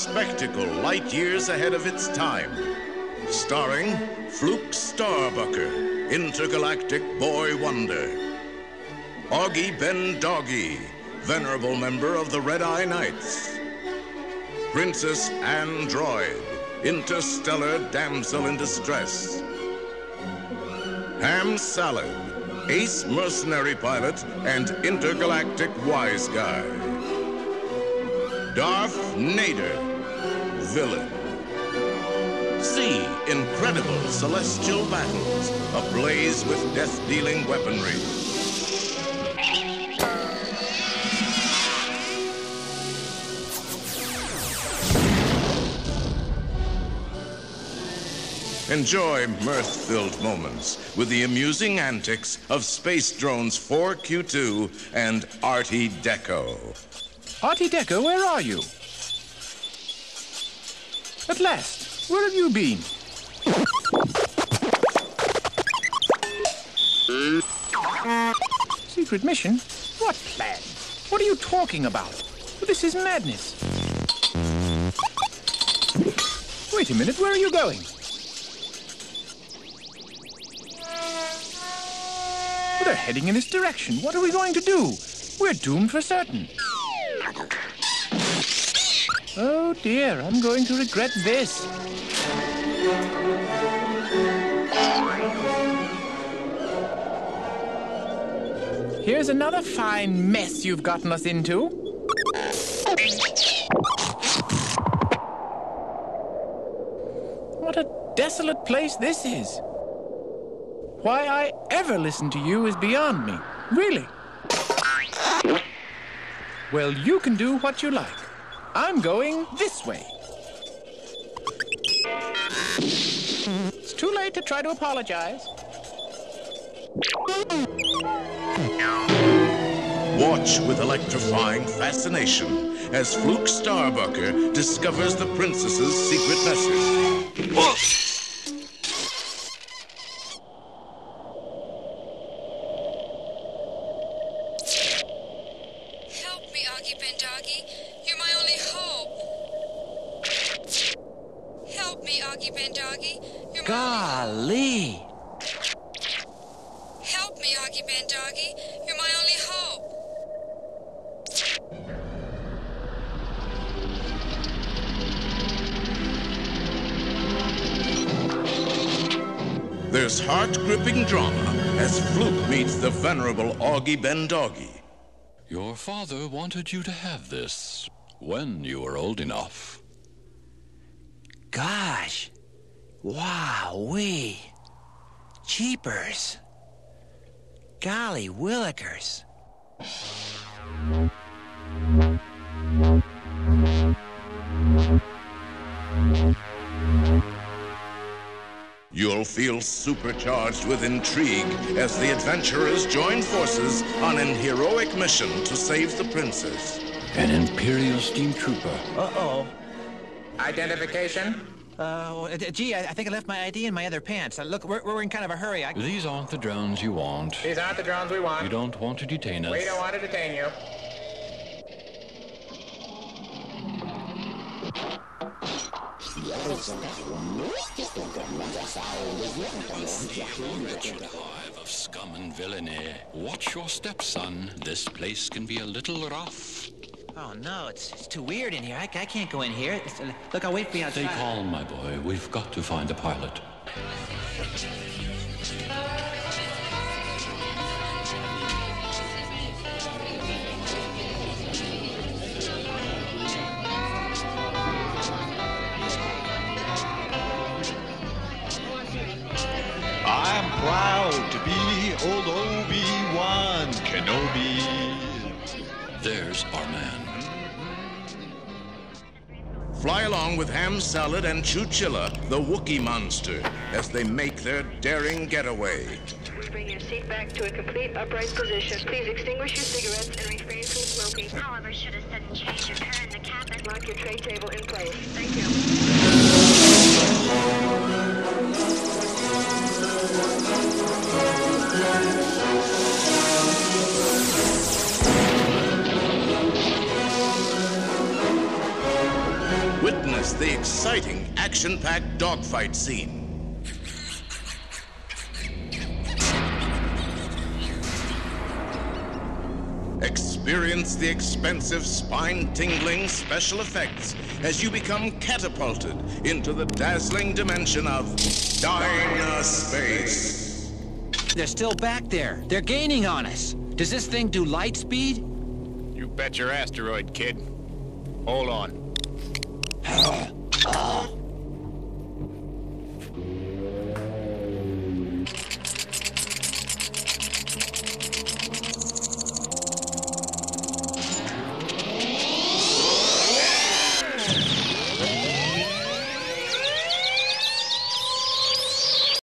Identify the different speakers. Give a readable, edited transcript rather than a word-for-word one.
Speaker 1: spectacle light years ahead of its time. Starring Fluke Starbucker, intergalactic boy wonder. Auggie Doggie, venerable member of the Red-Eye Knights. Princess Anne-Droid, interstellar damsel in distress. Ham Salad, ace mercenary pilot and intergalactic wise guy. Darth Nader, villain. See incredible celestial battles ablaze with death-dealing weaponry. Enjoy mirth-filled moments with the amusing antics of Space Drones 4Q2 and Artie Deco.
Speaker 2: Artie Deco, where are you? At last, where have you been? Secret mission? What plan? What are you talking about? This is madness. Wait a minute, where are you going? They're heading in this direction. What are we going to do? We're doomed for certain. Oh dear, I'm going to regret this. Here's another fine mess you've gotten us into. What a desolate place this is. Why I ever listen to you is beyond me. Really. Well, you can do what you like. I'm going this way. It's too late to try to apologize.
Speaker 1: Watch with electrifying fascination as Fluke Starbucker discovers the princess's secret message.
Speaker 3: Help me, Auggie Doggie. You're my only hope. Help me, Auggie Doggie. You're
Speaker 4: Golly!
Speaker 3: Help me, Auggie Doggie. You're my only hope.
Speaker 1: There's heart-gripping drama as Fluke meets the venerable Auggie Doggie.
Speaker 5: Your father wanted you to have this when you were old enough.
Speaker 4: Gosh! Wow-wee! Jeepers! Golly willikers!
Speaker 1: You'll feel supercharged with intrigue as the adventurers join forces on an heroic mission to save the princess.
Speaker 5: An Imperial steam trooper.
Speaker 4: Uh-oh.
Speaker 2: Identification?
Speaker 4: Gee, I think I left my ID in my other pants. Look, we're in kind of a hurry.
Speaker 5: These aren't the drones you want.
Speaker 2: These aren't the drones we want.
Speaker 5: You don't want to detain us.
Speaker 2: We don't want to detain you.
Speaker 5: Wretched hive of scum and villainy. Watch your step, son. This place can be a little rough.
Speaker 4: Oh, no, it's too weird in here. I can't go in here. Look, I'll wait for you outside.
Speaker 5: Stay calm, my boy. We've got to find a pilot.
Speaker 6: I'm proud to be old Obi-Wan Kenobi.
Speaker 5: There's our man.
Speaker 1: Fly along with Ham Salad and Chewchilla, the Wookiee monster, as they make their daring getaway.
Speaker 7: Bring your seat back to a complete upright position. Please extinguish your cigarettes and refrain from smoking.
Speaker 8: However, should a sudden change occur in the cabin,
Speaker 7: Lock your tray table in place. Thank you.
Speaker 1: the exciting, action-packed dogfight scene. Experience the expensive, spine-tingling special effects as you become catapulted into the dazzling dimension of Dynaspace.
Speaker 4: They're still back there. They're gaining on us. Does this thing do light speed?
Speaker 9: You bet your asteroid, kid. Hold on.